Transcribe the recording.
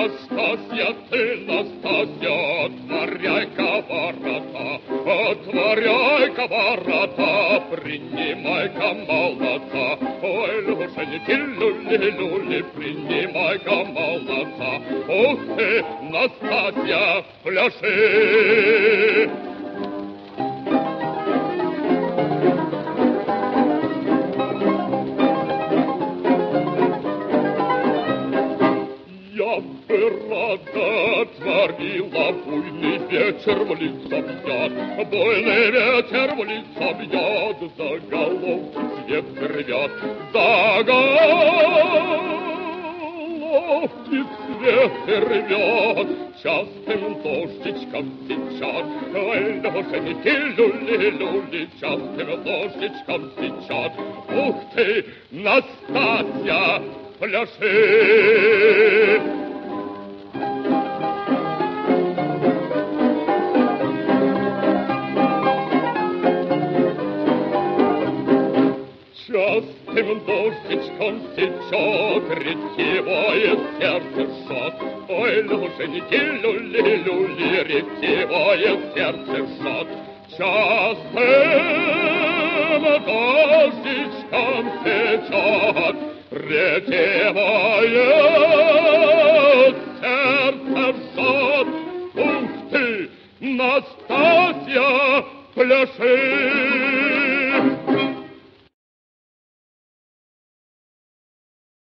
Настасья, ты, Настасья, отворяй-ка ворота, отворяй-ка ворота, принимай-ка молодца. Ой, Лушеньки, люли-люли, принимай-ка молодца. Ух ты, Настасья, пляши! Я бы рада отворила, буйный ветер в лицо бьет, буйный ветер в лицо бьет, за головки свет рвет, за головки свет рвет, частым дождичком течет. Ой, Лушеньки, люли-люли, частым дождичком течет. Ух ты, Настасья, пляши! Частым дождичком течет, ретивое сердце жжет. Ой, Лушеньки, люли-люли, ретивое сердце жжет. Частым дождичком течет, ретивое сердце жжет. Ух ты, нас